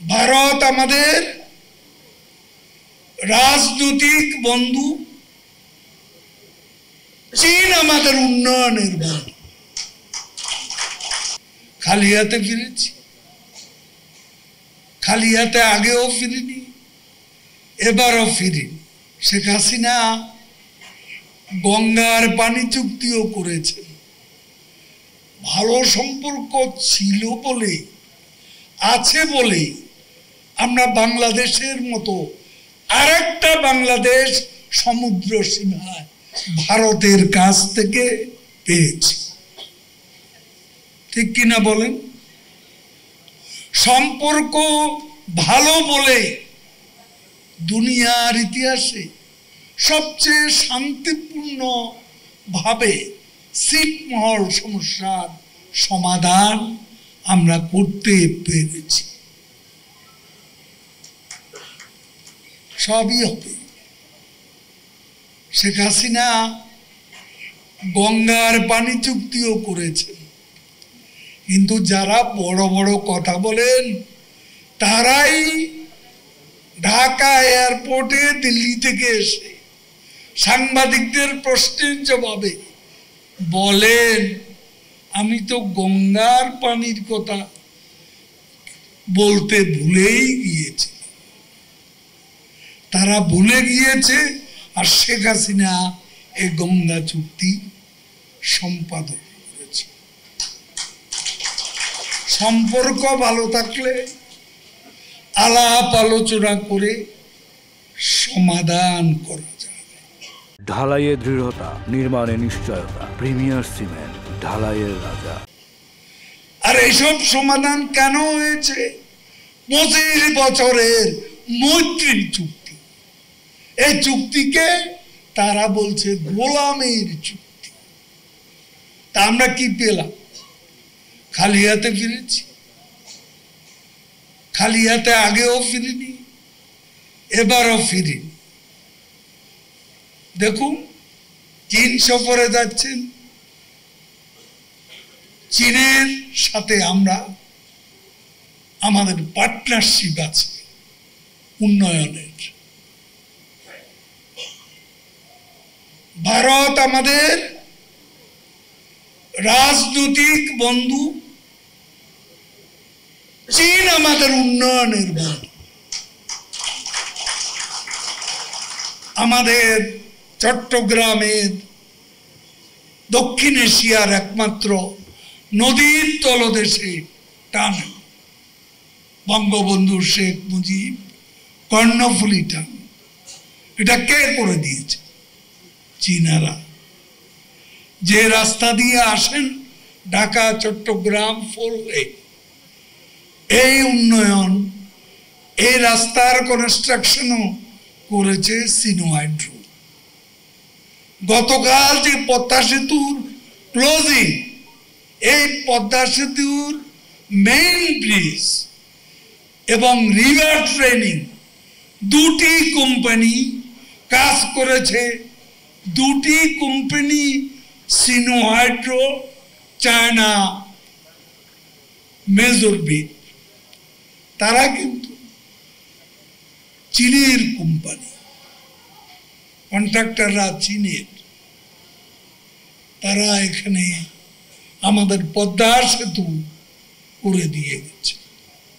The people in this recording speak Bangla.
ভারত আমাদের রাজনৈতিক বন্ধু, চীন আমাদের উন্নয়নের বন্ধু। খালি হাতে ফিরেছি, খালি হাতে আগেও ফিরিনি, এবারও ফিরিনি। শেখ হাসিনা গঙ্গার পানি চুক্তিও করেছেন। ভালো সম্পর্ক ছিল বলে, আছে বলে আমরা বাংলাদেশের মতো আরেকটা বাংলাদেশ সমুদ্র সীমায় ভারতের কাছ থেকে পেয়েছি। ঠিক কিনা বলেন? সম্পর্ক ভালো বলে দুনিয়ার ইতিহাসে সবচেয়ে শান্তিপূর্ণ ভাবে ছিটমহল সমস্যার সমাধান আমরা করতে পেরেছি। সবই হবে। শেখ হাসিনা গঙ্গার পানি চুক্তিও করেছেন, কিন্তু যারা বড় বড় কথা বলেন তারাই ঢাকা এয়ারপোর্টে দিল্লি থেকে এসে সাংবাদিকদের প্রশ্নের জবাবে বলেন, আমি তো গঙ্গার পানির কথা বলতে ভুলেই গিয়েছি। তারা ভুলে গিয়েছে, আর শেখ হাসিনা এই গঙ্গা চুক্তি সম্পাদন করেছে। সম্পর্ক ভালো থাকলে আলাপ আলোচনা করে সমাধান করা যায়। ঢালাইয়ে দৃঢ়তা, নির্মাণে নিশ্চয়তা। প্রিমিয়ার সিমেন্ট, ঢালাইয়ের রাজা। আর এইসব সমাধান কেন হয়েছে? 25 বছরের মৈত্রী চুক্তি। এই চুক্তিকে তারা বলছে গোলামের চুক্তি। তা আমরা কি পেলাম? খালি হাতে ফিরেছি, খালি হাতে আগেও ফিরিনি, এবারও ফিরিনি। দেখুন, চীন সফরে যাচ্ছেন, চীনের সাথে আমরা আমাদের পার্টনারশিপ আছে উন্নয়নের। ভারত আমাদের রাজনৈতিক বন্ধু, চীন আমাদের উন্নয়নের বন্ধু। আমাদের চট্টগ্রামের দক্ষিণ এশিয়ার একমাত্র নদীর তলদেশে টান, বঙ্গবন্ধু শেখ মুজিব কর্ণফুলী টান, এটা কে করে দিয়েছে? চীনারা। যে রাস্তা দিয়ে আসেন ঢাকা চট্টগ্রাম 4-way, এই উন্নয়ন, এই রাস্তার কনস্ট্রাকশনও করেছে সিনোহাইড্রো। গতকাল যে পদ্মা সেতুর ক্লোজিং, এই পদ্মা সেতুর মেইন ব্রিজ এবং রিভার ট্রেনিং, দুটি কোম্পানি কাজ করেছে। দুটি কোম্পানি সিনোহাইড্রো, চায়না মেজরবিট। তারা কিন্তু চীনের কোম্পানি, কন্ট্রাক্টররা চীনের। তারা এখানে আমাদের পদ্মা সেতু করে দিয়ে গেছে।